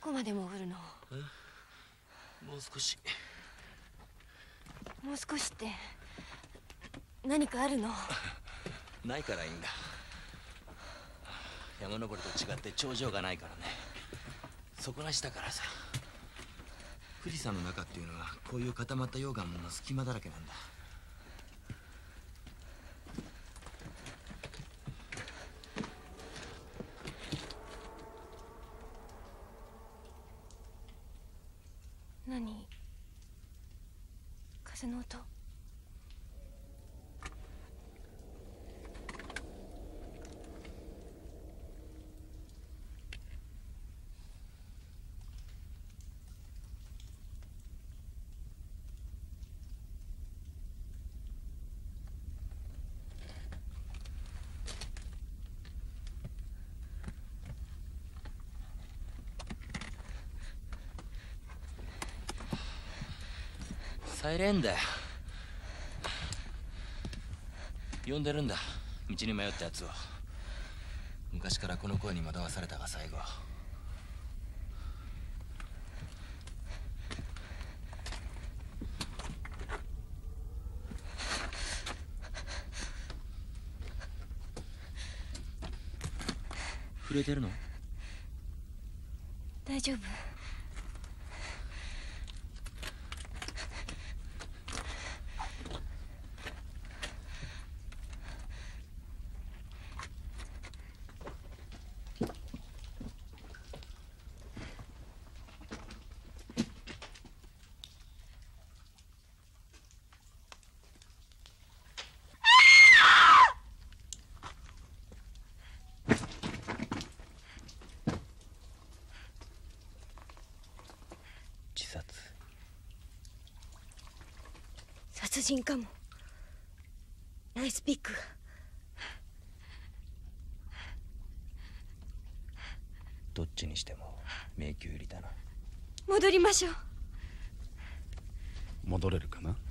こまで潜るの？ もう少し。 もう少しって何かあるの？ ないからいいんだ。山登りと違って頂上がないからね。底なしだからさ。富士山の中っていうのはこういう固まった溶岩の隙間だらけなんだ。 何？風の音？ サイレンだよ。呼んでるんだ、道に迷ったやつを。昔からこの声に惑わされたが最後。震えてるの？ 大丈夫？殺人かも。ナイスピック。 どっちにしても迷宮入りだな。 戻りましょう。 戻れるかな？